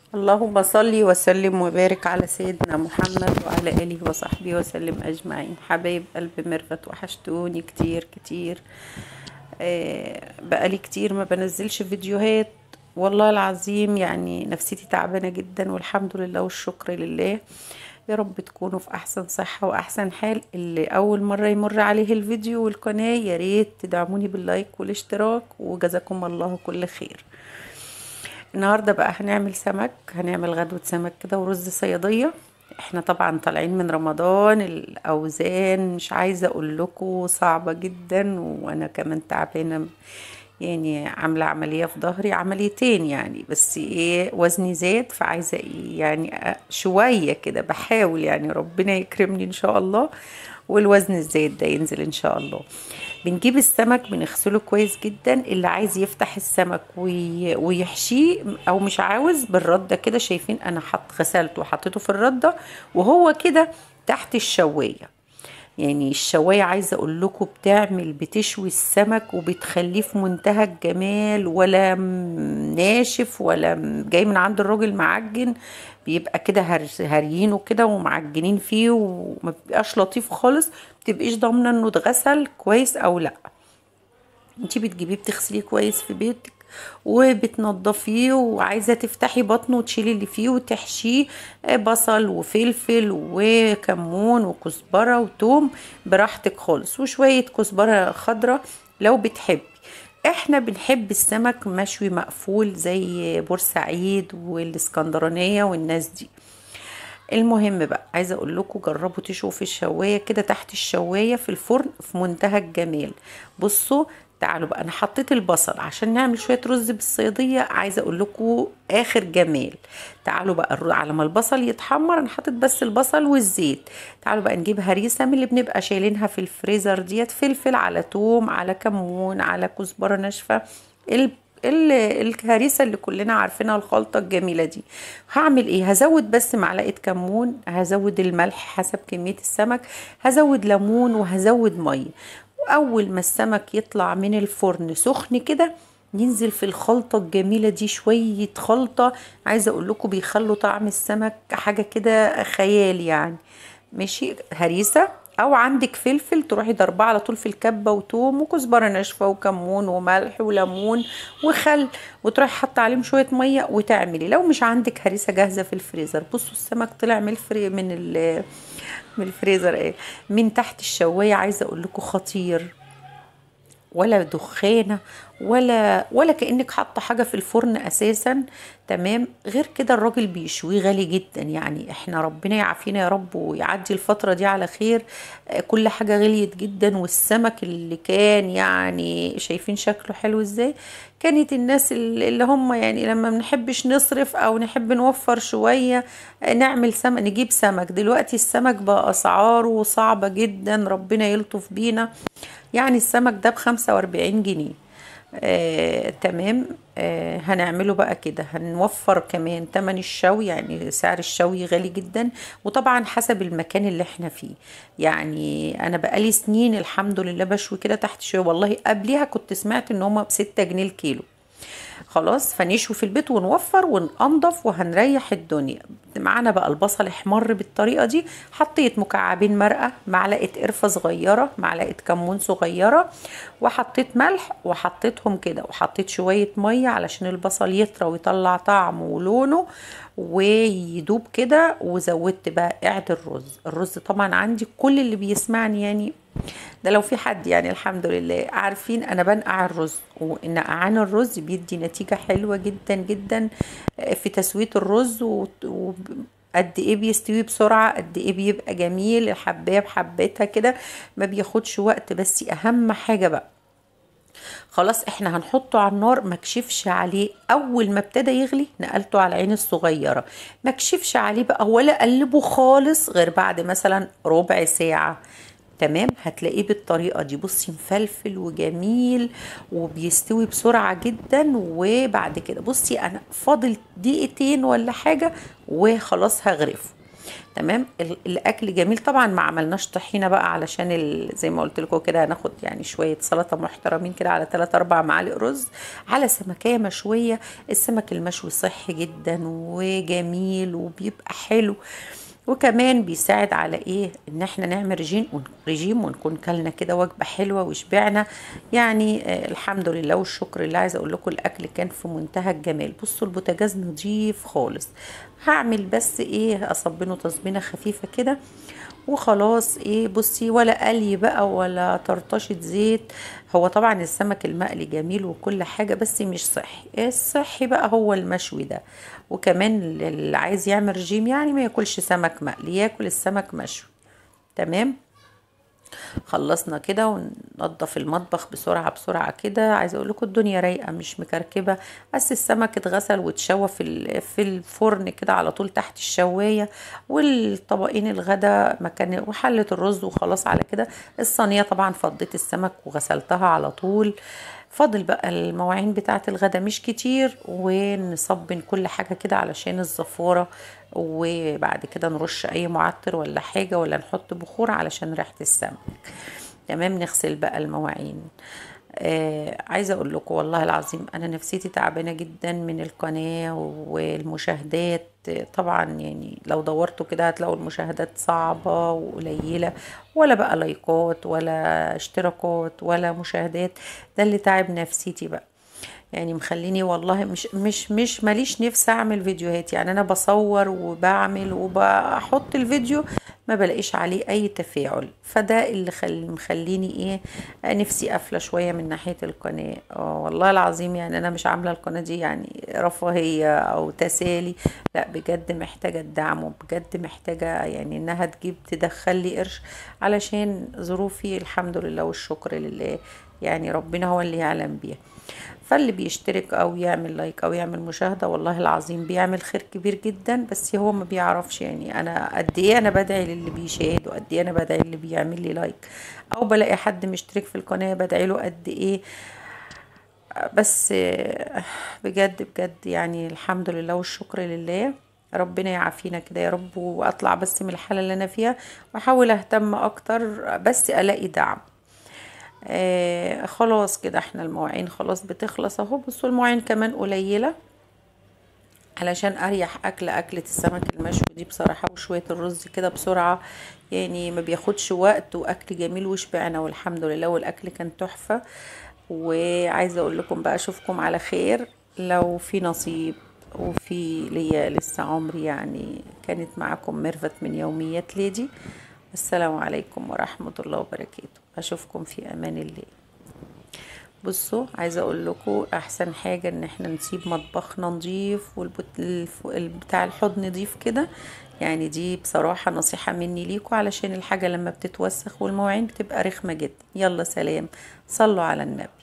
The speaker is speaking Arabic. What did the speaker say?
اللهم صل وسلم وبارك على سيدنا محمد وعلى آله وصحبه وسلم أجمعين. حبايب قلب ميرفت، وحشتوني كتير كتير. بقالي كتير ما بنزلش فيديوهات، والله العظيم يعني نفسيتي تعبانة جدا، والحمد لله والشكر لله. يا رب تكونوا في أحسن صحة وأحسن حال. اللي أول مرة يمر عليه الفيديو والقناة يا ريت تدعموني باللايك والاشتراك، وجزاكم الله كل خير. النهارده بقى هنعمل سمك، هنعمل غدوة سمك كده ورز صيادية. احنا طبعا طالعين من رمضان، الاوزان مش عايزة اقول لكم صعبة جدا، وانا كمان تعبانة، يعني عاملة عملية في ظهري، عمليتين يعني، بس ايه وزني زاد، فعايزة ايه يعني شوية كده بحاول، يعني ربنا يكرمني ان شاء الله والوزن الزايد ده ينزل ان شاء الله. بنجيب السمك بنغسله كويس جدا، اللي عايز يفتح السمك ويحشيه او مش عاوز بالردة كده، شايفين انا غسلته وحطيته في الردة وهو كده تحت الشواية. يعني الشواية عايزة اقول لكم بتشوي السمك وبتخليه في منتهى الجمال، ولا ناشف ولا جاي من عند الراجل معجن. بيبقى كده هريينه كده ومعجنين فيه، وما بيبقاش لطيف خالص، متبقيش ضامنة انه اتغسل كويس او لا. انتي بتجيبيه بتغسليه كويس في بيتك وبتنضفيه، وعايزه تفتحي بطنه وتشيلي اللي فيه وتحشيه بصل وفلفل وكمون وكزبره وتوم براحتك خالص، وشويه كزبره خضراء لو بتحبي. احنا بنحب السمك مشوي مقفول زي بورسعيد والاسكندرانيه والناس دي. المهم بقى عايزه اقول لكم جربوا تشوفوا في الشوايه كده، تحت الشوايه في الفرن في منتهى الجمال. بصوا، تعالوا بقى، انا حطيت البصل عشان نعمل شويه رز بالصياديه، عايزه اقول لكم اخر جمال. تعالوا بقى على ما البصل يتحمر، انا حطيت بس البصل والزيت. تعالوا بقى نجيب هريسه من اللي بنبقى شايلينها في الفريزر ديت، فلفل على توم على كمون على كزبره ناشفه، الهريسه اللي كلنا عارفينها، الخلطه الجميله دي. هعمل ايه؟ هزود بس معلقه كمون، هزود الملح حسب كميه السمك، هزود ليمون وهزود ميه. واول ما السمك يطلع من الفرن سخن كده، ننزل في الخلطة الجميلة دي، شوية خلطة عايزة اقول لكم بيخلوا طعم السمك حاجة كده خيال يعني. ماشي، هريسة او عندك فلفل تروحي ضرباه على طول في الكبه، وتوم وكزبره ناشفه وكمون وملح وليمون وخل، وتروحي حاطه عليهم شويه ميه وتعملي. لو مش عندك هريسه جاهزه في الفريزر، بصوا السمك طلع من من الفريزر ايه، من تحت الشوايه، عايزه اقول لكم خطير، ولا دخانه ولا كأنك حاطه حاجه في الفرن اساسا. تمام، غير كده الراجل بيشويه غالي جدا، يعني احنا ربنا يعافينا يا رب ويعدي الفتره دي على خير. كل حاجه غليت جدا، والسمك اللي كان يعني شايفين شكله حلو ازاي. كانت الناس اللي هم يعني لما بنحبش نصرف او نحب نوفر شويه، نعمل سمك، نجيب سمك. دلوقتي السمك بقى اسعاره صعبه جدا، ربنا يلطف بينا. يعني السمك ده ب45 جنيه. تمام. هنعمله بقى كده، هنوفر كمان تمن الشوي، يعني سعر الشوي غالي جدا، وطبعا حسب المكان اللي احنا فيه. يعني انا بقالي سنين الحمد لله بشوي كده تحت شوي، والله قبليها كنت سمعت ان هما ب6 جنيه الكيلو. خلاص، فنشوي في البيت ونوفر وننضف وهنريح الدنيا. معانا بقى البصل احمر بالطريقه دي، حطيت مكعبين مرقه، معلقه قرفه صغيره، معلقه كمون صغيره، وحطيت ملح وحطيتهم كده، وحطيت شويه ميه علشان البصل يطرى ويطلع طعمه ولونه ويدوب كده. وزودت بقى قعد الرز طبعا عندي، كل اللي بيسمعني يعني ده لو في حد يعني الحمد لله عارفين انا بنقع الرز، وان نقعان الرز بيدي نتيجة حلوة جدا جدا في تسوية الرز، قد ايه بيستوي بسرعة، قد ايه بيبقى جميل، الحباية بحبتها كده ما بياخدش وقت. بس اهم حاجة بقى، خلاص احنا هنحطه على النار، ما كشفش عليه اول ما ابتدى يغلي، نقلته على العين الصغيرة، ما كشفش عليه بقى ولا قلبه خالص غير بعد مثلا ربع ساعة. تمام، هتلاقيه بالطريقة دي، بصي مفلفل وجميل وبيستوي بسرعة جدا. وبعد كده بصي انا فاضل دقيقتين ولا حاجة وخلاص هغرفه. تمام. الاكل جميل طبعا. ما عملناش طحينه بقى علشان زي ما قلت لكم كده، هناخد يعني شويه سلطه محترمين كده على 3 4 معالق رز على سمكيه مشويه. السمك المشوي صحي جدا وجميل وبيبقى حلو، وكمان بيساعد على ايه ان احنا نعمل رجيم ونكون كلنا كده وجبه حلوه وشبعنا يعني. الحمد لله والشكر لله. عايزه اقول لكم الاكل كان في منتهى الجمال. بصوا البوتاجاز نضيف خالص. هعمل بس ايه، اصبنه تصبينه خفيفه كده وخلاص. ايه بصي، ولا قلي بقى ولا طرطشة زيت. هو طبعا السمك المقلي جميل وكل حاجة بس مش صحي. الصحي بقى هو المشوي ده. وكمان اللي عايز يعمل رجيم يعني ما ياكلش سمك مقلي، ياكل السمك مشوي. تمام. خلصنا كده وننضف المطبخ بسرعة بسرعة كده. عايزة اقول لكم الدنيا رايقة مش مكركبة. بس السمك اتغسل واتشوى في الفرن كده على طول تحت الشواية. والطبقين الغدا مكان وحلة الرز وخلاص على كده. الصينية طبعا فضيت السمك وغسلتها على طول. فاضل بقى المواعين بتاعة الغدا مش كتير، ونصبن كل حاجة كده علشان الزفورة. وبعد كده نرش اي معطر ولا حاجة ولا نحط بخور علشان ريحة السمك. تمام. نغسل بقى المواعين. عايزة اقول لكم والله العظيم انا نفسيتي تعبانة جدا من القناة والمشاهدات. طبعا يعني لو دورتوا كده هتلاقوا المشاهدات صعبة وقليلة، ولا بقى لايكات ولا اشتراكات ولا مشاهدات. ده اللي تعب نفسيتي بقى. يعني مخليني والله مش ماليش نفسي اعمل فيديوهات. يعني انا بصور وبعمل وبحط الفيديو ما بلاقيش عليه اي تفاعل. فده اللي مخليني ايه، نفسي قافله شويه من ناحيه القناه. والله العظيم يعني انا مش عامله القناه دي يعني رفاهيه او تسالي. لا بجد محتاجه الدعم، وبجد محتاجه يعني انها تدخل لي قرش علشان ظروفي. الحمد لله والشكر لله. يعني ربنا هو اللي يعلم بيها. فاللي بيشترك او يعمل لايك او يعمل مشاهدة والله العظيم بيعمل خير كبير جدا. بس هو ما بيعرفش يعني انا قد ايه انا بدعي للي بيشاهد، وقد ايه انا بدعي للي بيعمل لي لايك، او بلاقي حد مشترك في القناة بدعي له قد ايه. بس بجد بجد يعني الحمد لله والشكر لله. ربنا يعافينا كده يا رب، واطلع بس من الحالة اللي انا فيها، واحاول اهتم اكتر بس الاقي دعم. خلاص كده احنا المواعين خلاص بتخلص اهو. بصوا المواعين كمان قليلة علشان اريح اكلة السمك المشوي دي بصراحة، وشوية الرز كده بسرعة يعني ما بياخدش وقت، واكل جميل وشبعنا والحمد لله. والاكل كان تحفة. وعايزة اقول لكم بقى اشوفكم على خير لو في نصيب وفي ليا لسه عمري. يعني كانت معكم ميرفت من يوميات ليدي. السلام عليكم ورحمة الله وبركاته. اشوفكم في امان الله. بصوا عايزه اقول لكم احسن حاجه ان احنا نسيب مطبخنا نضيف بتاع الحوض نضيف كده. يعني دي بصراحه نصيحه مني ليكم، علشان الحاجه لما بتتوسخ والمواعين بتبقى رخمه جدا. يلا سلام، صلوا على النبي.